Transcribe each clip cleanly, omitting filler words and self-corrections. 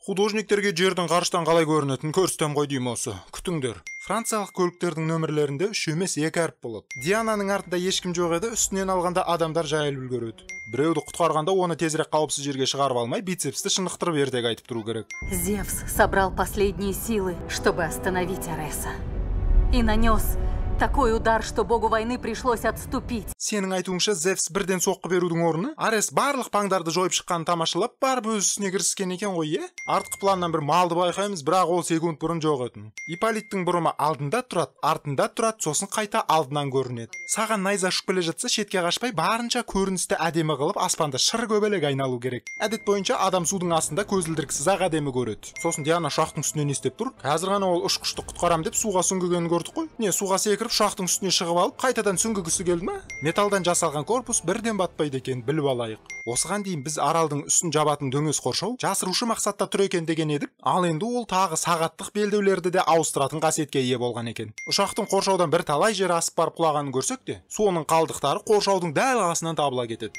Художниктерге жердің ғарыштан қалай көрінетінін көрсетем ғой деймін осы. Күтіңдер. Франциялық көліктердің нөмірлерінде 3 емес 2 әріп болады. Диананың артында ешкім жоқ еді, үстінен алғанда адамдар жайылып үлгереді. Біреуді құтқарғанда оны тезірек қауіпсіз жерге шығарып алмай, бицепсті шынықтырып ертек айтып тұру керек. Зевс собрал последние силы, чтобы остановить Ареса. И нанес такой удар, что богу войны пришлось отступить. Сенің айтуыңша Зевс бірден соққы берудің орны, Арес барлық паңдарды жойып шыққанын тамашалап, барып өз ісіне кіріскен екен ғой, е? Артқы планнан бір малды байқаймыз, бірақ ол секунд бұрын жоқ етін. Ипполиттің бұрымы алдында тұрады, артында тұрады, сосын қайта алдынан көрінеді. Саған найза ұшып келе жатса, шетке қашпай, барынша көріністі әдемі қылып, аспанда шыр көбелек айналу керек. Әдет бойынша адам судың астында көзілдіріксіз ақ әдемі көреді. Сосын Диана ұшақтың үстінен не істеп тұр? Қазір ғана ол ұшқышты құтқарам деп суға сүңгігенін көрдік қой. Не, суға секіріп, ұшақтың үстіне шығып алып, қайтадан сүңгігісі келді ме? Металдан жасалған корпус бірден батпайды екен, біліп алайық. Осыған дейін біз аралдың үстін жабатын дөңес қоршау жасырушы мақсатта тұр екен деген едік. Ал енді ол тағы сағаттық белдеулерді де ауыстыратын қасиетке ие болған екен. Ұшақтың қоршаудан бір талай жер асып барып құлағанын көрсек те, соның қалдықтары қоршаудың дәл қасынан табыла кетеді.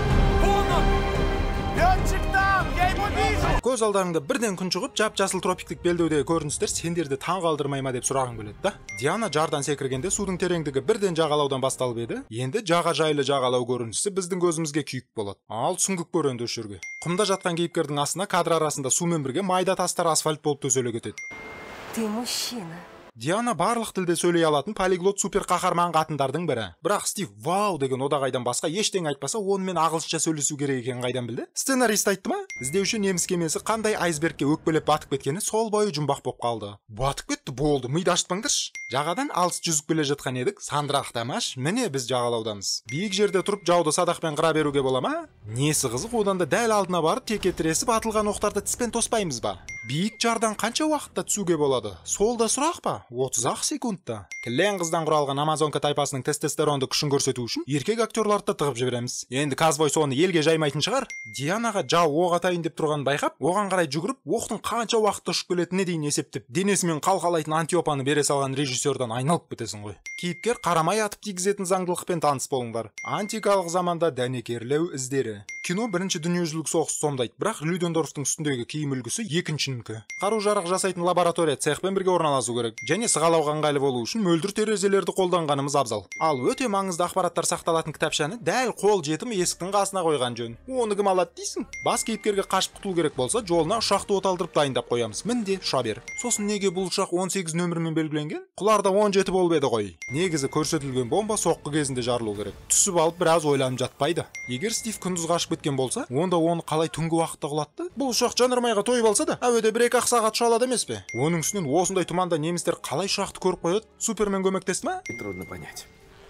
Көз алдарыңда бірден күн шығып, жап-жасыл тропиктік белдеудегі көріністер сендерді таң қалдырмай ма деп сұрағың келеді да. Диана жардан секіргенде судың тереңдігі бірден жағалаудан басталып еді. Енді жағажайлы жағалау көрінісі біздің көзімізге күйік болады. Ал сүңгік көр енді осы жерге. Құмда жатқан кейіпкердің астына кадр арасында сумен бірге майда тастар асфальт болып төселе кетеді. Ты мужчина. Диана барлық тілде сөйлей алатын полиглот супер қаһарман қатындардың бірі. Бірақ Стив вау деген одағайдан басқа ештеңе айтпаса, онымен ағылшынша сөйлесу керек екенін қайдан білді? Сценарист айтты ма? Іздеуші неміс кемесі қандай айсбергке өкпелеп батып кеткені сол бойы жұмбақ болып қалды. Батып кетті, болды, миды ашытпаңдаршы. Жағадан алыс жүзіп келе жатқан едік, сандырақтамаш, міне біз жағалаудамыз. Биік жерде тұрып жауды садақпен қыра беруге бола ма? Несі қызық, одан да дәл алдына барып теке тіресіп атылған оқтарды тіспен тоспаймыз ба? Биік жардан қанша уақытта түсуге болады? Сол да сұрақ па? 30 секундта. Кілең қыздан құралған Амазонка тайпасының тестостеронды күшін көрсету үшін еркек актерларды тығып жібереміз. Енді Казбой соны елге жаймайтын шығар. Дианаға жау оқ атайын деп тұрған байқап, оған қарай жүгіріп, оқтың қанша уақытта ұшып келетініне дейін есептеп, денесімен қалқалайтын антиопаны бере салған режиссердан айналып бітесің ғой. Кейіпкер қарамай атып тигізетін заңдылықпен таныс болыңдар. Антикалық заманда дәнекерлеу іздері. Кино бірінші дүниежүзілік соғысты сомдайды, бірақ Людендорфтың үстіндегі киім үлгісі екіншінікі. Қару-жарақ жасайтын лаборатория цехпен бірге орналасу керек, және сығалауға ыңғайлы болу үшін мөлдір терезелерді қолданғанымыз абзал. Ал өте маңызды ақпараттар сақталатын кітапшаны дәл қол жетім есіктің қасына қойған жөн. Оны кім алады дейсің? Бас кейіпкерге қашып құтылу керек болса, жолына ұшақты оталдырып дайындап қоямыз. Мінде ұша бер. Сосын неге бұл ұшақ 18 нөмірмен белгіленген? Құларда 17 болып еді ғой. Негізі көрсетілген бомба соққы кезінде жарылу керек. Түсіп алып біраз ойланып жатпайды. Егер Стив күндіз қашып кеткен болса, онда оны қалай түнгі уақытта құлатты? Бұл ұшақ жанармайға тойып алса да, әуеде 1-2 сағат ұша алады емес пе? Оның үстінен осындай тұманда немістер қалай ұшақты көріп қояды? Супермен көмектесті ма? Трудно понять.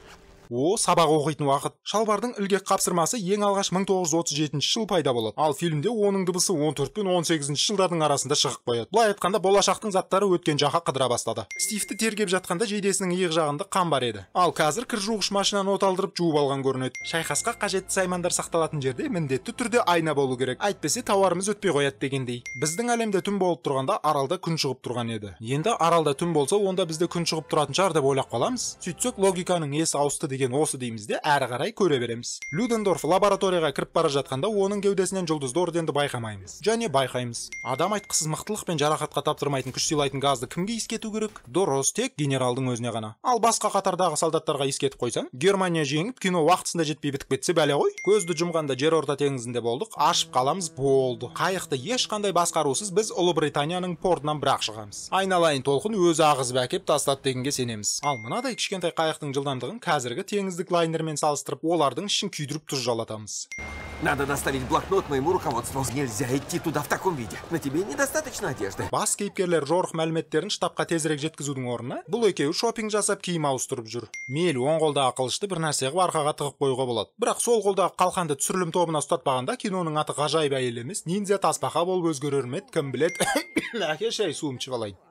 О, сабақ оқитын уақыт. Шалбардың ілгек қапсырмасы ең алғаш 1937 жыл пайда болады. Ал фильмде оның дыбысы 14 пен 18 жылдардың арасында шығып қояды. Былай айтқанда, болашақтың заттары өткен жаққа қыдыра бастады. Стивті тергеп жатқанда жейдесінің иық жағында қан бар еді. Ал қазір кір жуғыш машинаны оталдырып жуып алған көрінеді. Шайқасқа қажетті саймандар сақталатын жерде міндетті түрде айна болу керек. Әйтпесе тауарымыз өтпей қояды дегендей. Біздің әлемде түн болып тұрғанда аралда күн шығып тұрған еді. Енді аралда түн болса, онда бізде күн шығып тұратын шығар деп ойлап қаламыз. Сөйтсек логиканың есі ауысты деген осы дейміз де, әрі қарай көре береміз. Людендорф лабораторияға кіріп бара жатқанда оның кеудесінен жұлдызды орденді байқамаймыз. Және байқаймыз. Адам айтқысыз мықтылық пен жарақатқа таптырмайтын күш сыйлайтын газды кімге искету керек? Дұрыс, тек генералдың өзіне ғана. Ал басқа қатардағы солдаттарға искетіп қойсаң, Германия жеңіп, кино уақытысында жетпей бітіп кетсе бәле ғой. Көзді жұмғанда жер орта теңізінде болдық, ашып қаламыз, болды. Қайықты ешқандай басқарусыз біз Ұлыбританияның портынан бірақ шығамыз. Айналайын толқын өзі ағызып әкеп тастады дегенге сенеміз. Ал мынадай кішкентай қайықтың жылдамдығын қазіргі теңіздік лайнермен салыстырып, олардың ішін күйдіріп тұжжалатамыз. Надо доставить блокнот моему руководству. Нельзя идти туда в таком виде. На тебе недостаточно одежды. Бас кейіпкерлер жорық мәліметтерін штабқа тезірек жеткізудің орнына, бұл екеуі шопинг жасап киім ауыстырып жүр. Мейлі оң қолдағы қылышты бір нәрсе қылып арқаға тығып қоюға болады. Бірақ сол қолдағы қалқанды түсірілім тобына ұстатпағанда киноның аты ғажайып әйел емес, ниндзя тасбақа болып өзгерер ме еді, кім біледі. Әке шай суым ішіп алайын.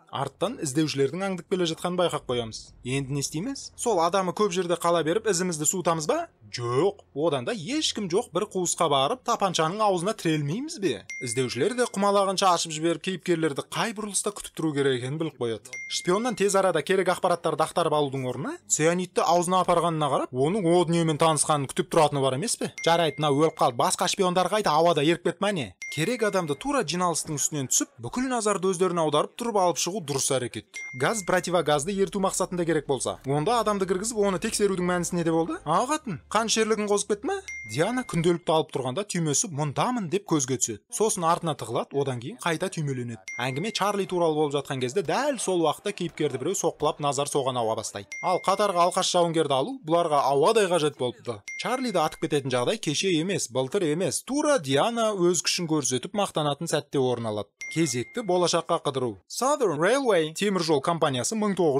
Арттан іздеушілердің аңдып келе жатқанын байқап қоямыз. Енді не істейміз? Сол адамы көп жерде қала беріп ізімізді суытамыз ба? Жоқ, одан да ешкім жоқ бір қуысқа барып тапаншаның аузына тірелмейміз бе? Іздеушілер де құмалағанша ашып жіберіп кейіпкерлерді қай бұрылыста күтіп тұру керек екенін біліп қояды. Шпионнан тез арада керек ақпараттарды ақтарып алудың орнына цианидті аузына апарғанына қарап, оның о дүниемен танысқанын күтіп тұратыны бар емес пе? Жарайды, мына өліп қалды, басқа шпиондар қайда, ауада еріп кетті ма не? Керек адамды тура жиналыстың үстінен түсіп, бүкіл назарды өздеріне аударып тұрып алып шығу дұрыс әрекет. Газ противогазды ерту мақсатында керек болса, онда адамды кіргізіп, оны тексерудің мәнісі неде болды? Ағатын, қан шерлігін қозып кетті ме? Диана күнделікті алып тұрғанда түймесі мұндамын деп көзге түседі. Сосын артына тығылады, одан кейін қайта түймеленеді. Әңгіме Чарли туралы болып жатқан кезде дәл сол уақытта кейіпкерді біреу соққылап назар соған ауа бастайды. Ал қатарға алқаш жауынгерді алу бұларға ауадай қажет болыпты. Чарлиді атып кететін жағдай кеше емес, былтыр емес, тура Диана өз күшін көрсетіп мақтанатын сәтте орын алады. Кезекті болашаққа қыдыру. Southern Railway темір жол компаниясы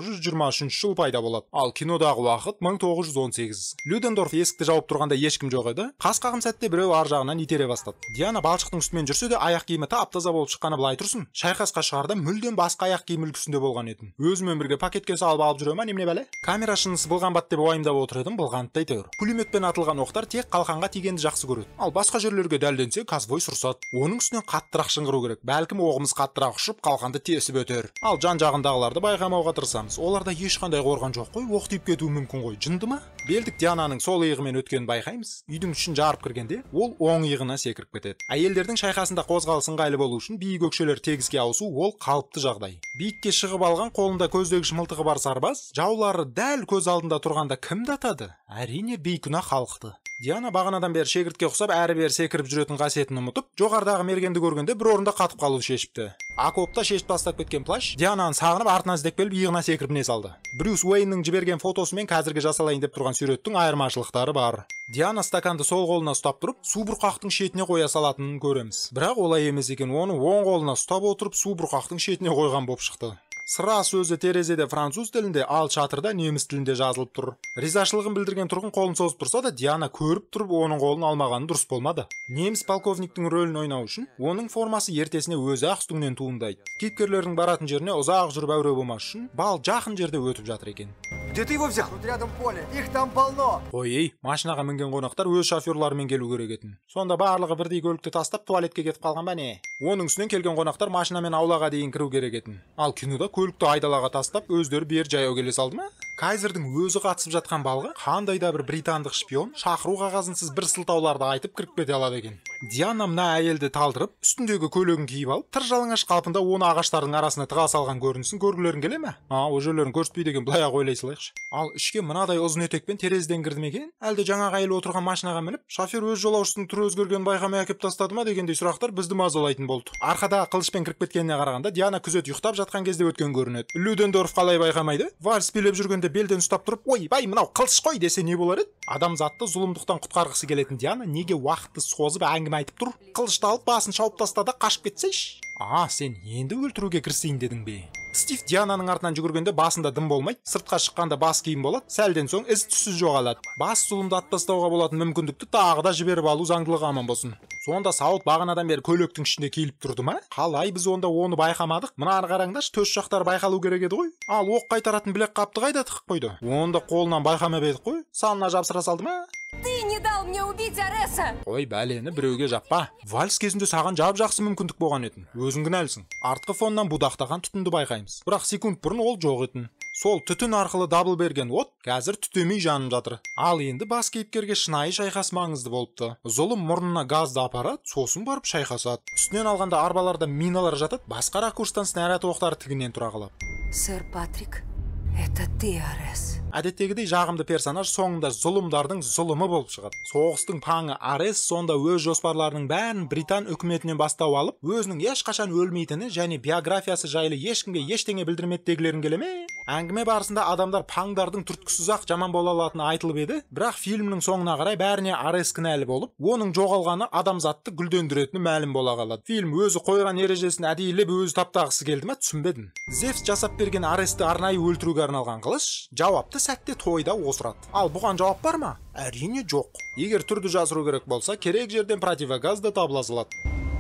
1923 жыл пайда болады. Ал кинодағы уақыт 1918. Людендорф есікті жауып тұрғанда ешкім жоқ еді. Қас қағым сәтте біреу ар жағынан итере бастады. Диана балшықтың үстімен жүрсе де аяқ киімі тап-таза болып шыққаны былай тұрсын. Шайқасқа шығарда мүлдем басқа аяқ киім үлгісінде болған едім. Өзімен бірге пакетке салып алып жүре ма немене бәле? Камера шынысы былғанбады деп уайымдап отыр едім, былғанды әйтеуір. Пулеметпен атылған оқтар тек қалқанға тигенді жақсы көреді. Ал басқа жерлерге дәлденсе косвой сұрсады. Оның үстінен қаттырақ шыңғыру керек. Бәлкім оғымыз қаттырақ ұшып қалқанды тесіп өтер. Ал жан-жағындағыларды байқамауға тырысамыз. Оларда ешқандай қорған жоқ қой, оқ тиіп кетуі мүмкін ғой. Жынды ма? Белдік Диананың сол иығымен өткенін байқаймыз. Үйдің ішін жарып кіргенде ол оң иығына секіріп кетеді. Әйелдердің шайқасында қозғалыс ыңғайлы болу үшін биік өкшелер тегіске ауысу ол қалыпты жағдай. Биікке шығып алған қолында көздегіш мылтығы бар сарбаз жаулары дәл көз алдында тұрғанда кімді атады? Әрине бейкүнә халықты. Диана бағанадан бері шегіртке ұқсап әрі-бері секіріп жүретін қасиетін ұмытып, жоғарыдағы мергенді көргенде бір орында қатып қалуды шешіпті. Окопта шешіп тастап кеткен плащ Диананы сағынып артынан іздеп келіп иығына секіріп не салды. Брюс Уэйннің жіберген фотосымен қазіргі жасалайын деп тұрған суреттің айырмашылықтары бар. Диана стаканды сол қолына ұстап тұрып, су бұрқақтың шетіне қоя салатынын көреміз. Бірақ олай емес екен, оны оң қолына ұстап отырып, су бұрқақтың шетіне қойған болып шықты. Сыра сөзі терезеде француз тілінде, ал шатырда неміс тілінде жазылып тұр. Ризашылығын білдірген тұрғын қолын созып тұрса да, Диана көріп тұрып оның қолын алмағаны дұрыс болмады. Неміс полковниктің рөлін ойнау үшін оның формасы ертесіне өзі ақ үстіңнен туындайды. Кейіпкерлердің баратын жеріне ұзақ жүріп әуре болмас үшін бал жақын жерде өтіп жатыр екен. Где ты его взял? Тут рядом поле, их там полно. Ой, машинаға мінген қонақтар өз шоферларымен келу керек етін. Сонда барлығы бірдей көлікті тастап туалетке кетіп қалған ба не? Оның үстінен келген қонақтар машинамен аулаға дейін кіру керек етін. Ал кинода көлікті айдалаға тастап өздері бер жаяу келе салды ма? Кайзердің өзі қатысып жатқан балға қандай да бір британдық шпион шақыру қағазынсыз бір сылтауларды айтып кіріп кете алады екен. Диана мына әйелді талдырып, үстіндегі көйлегін киіп алып, тыр жалаңаш қалпында оны ағаштардың арасына тыға салған көрінісін көргілерің келе ме? О жерлерін көрсетпейді екен, былай ақ ойлай салайықшы. Ал ішке мынадай ұзын етекпен терезеден кірді ме екен? Әлде жаңағы әйел отырған машинаға мініп, шофер өз жолаушысының түрі өзгергенін байқамай әкеп тастады ма дегендей сұрақтар бізді мазалайтын болды. Арқадағы қылышпен кіріп кеткеніне қарағанда Диана күзет ұйықтап жатқан кезде өткен көрінеді. Людендорф қалай байқамайды? Вальс билеп жүргенде белден ұстап тұрып, "Ой, бай, мынау қылыш қой" десе не болар еді? Адамзатты зұлымдықтан құтқарғысы келетін Диана неге уақытты созып әңгіме айтып тұр? Қылышты алып басын шауып таста да қашып кетсейші. Сен енді өлтіруге кірісейін дедің бе? Стив Диананың артынан жүгіргенде басында дым болмайды, сыртқа шыққанда бас киім болады, сәлден соң із түссіз жоғалады. Бас зұлымды ат тастауға болатын мүмкіндікті тағы да жіберіп алу заңдылығы аман болсын. Сонда сауыт бағанадан бері көйлектің ішінде киіліп тұрды ма? Қалай біз онда оны байқамадық? Мынаны қараңдаршы, төс жақтары байқалу керек еді ғой. Ал оқ қайтаратын білек қапты қайда тығып қойды? Онда қолынан байқамап едік қой. Санына жапсыра салды ма? Ты не дал мне убить Ареса! Ой, бәлені біреуге жаппа. Вальс кезінде саған жап-жақсы мүмкіндік болған етін. Өзің кінәлісің. Артқы фоннан будақтаған түтінді байқаймыз. Бірақ секунд бұрын ол жоқ етін. Сол түтін арқылы дабыл берген от қазір түтемей жанып жатыр. Ал енді бас кейіпкерге шынайы шайқас маңызды болыпты. Зұлым мұрнына газды апарады, сосын барып шайқасады. Үстінен алғанда арбаларда миналар жатады, басқа ракурстан снаряд оқтары тігінен тұра қалады. Сэр Патрик, это ты, Арес. Әдеттегідей жағымды персонаж соңында зұлымдардың зұлымы болып шығады. Соғыстың паңы Арес сонда өз жоспарларының бәрін Британ үкіметінен бастау алып, өзінің ешқашан өлмейтіні және биографиясы жайлы ешкімге ештеңе білдірмеді дегілерің келе ме? Әңгіме барысында адамдар паңдардың түрткісіз-ақ жаман бола алатыны айтылып еді, бірақ фильмнің соңына қарай бәріне Арес кінәлі болып, оның жоғалғаны адамзатты гүлдендіретіні мәлім бола қалады. Фильм өзі қойған ережесін әдейілеп өзі таптағысы келді ме, түсінбедім. Зевс жасап берген Аресті арнайы өлтіруге арналған қылыш жауапты сәтте тойда осырады. Ал бұған жауап бар ма? Әрине жоқ. Егер түрді жасыру керек болса, керек жерден противогаз да табыла салады.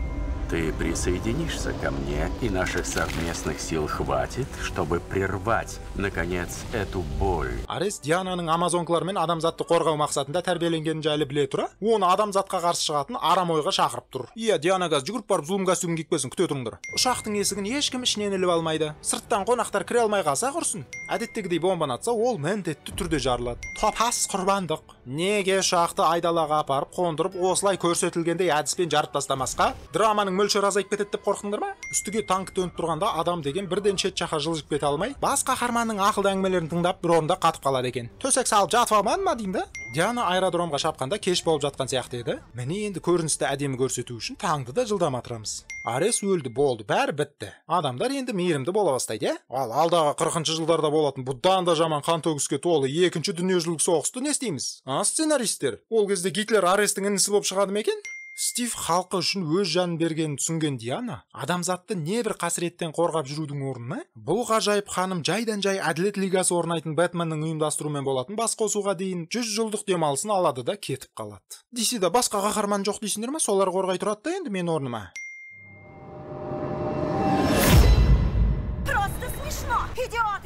Ты присоединишься ко мне, и наших совместных сил хватит, чтобы прервать, наконец, эту боль. Арес Диананың амазонкалармен адамзатты қорғау мақсатында тәрбиеленгенін жайлы біле тұра, оны адамзатқа қарсы шығатын арам ойға шақырып тұр. Иә, Дианаға жүгіріп барып зұлым костюмін кикпесін күте тұрыңдар. Ұшақтың есігін ешкім ішінен іліп алмайды. Сырттан қонақтар кіре алмай қалса құрсын. Әдеттегідей бомбаны атса, ол міндетті түрде жарылады. Топас құрбандық. Неге ұшақты айдалаға апарып қондырып, осылай көрсетілгендей әдіспен жарып тастамасқа? Драманың мөлшері азайып кетеді деп қорқыңдар ма? Үстіге танк төніп тұрғанда адам деген бірден шет жаққа жылжып кете алмай, бас қаһарманның ақылды әңгімелерін тыңдап бір орында қатып қалады екен. Төсек салып жатып алмадың ма деймін да? Диана аэродромға шапқанда кеш болып жатқан сияқты еді. Міне енді көріністі әдемі көрсету үшін таңды да жылдам атырамыз. Арес өлді, болды, бәрі бітті. Адамдар енді мейірімді бола бастайды, ал алдағы 40-шы жылдарда болатын бұдан да жаман қан төгіске толы екінші дүниежүзілік соғысты не істейміз? Сценаристер, ол кезде Гитлер Арестің інісі болып шығады ма екен? Стив халқы үшін өз жанын бергенін түсінген Диана, адамзатты не бір қасіреттен қорғап жүрудің орнына, бұл ғажайып ханым жайдан жай әділет лигасы орнайтын Бэтменнің ұйымдастырумен болатын бас қосуға дейін 100 жылдық демалысын алады да кетіп қалады. DC-да басқа қаһарман жоқ дейсіңдер ме? Солар қорғай тұрады да енді мен орныма. Просто смешно, идиот!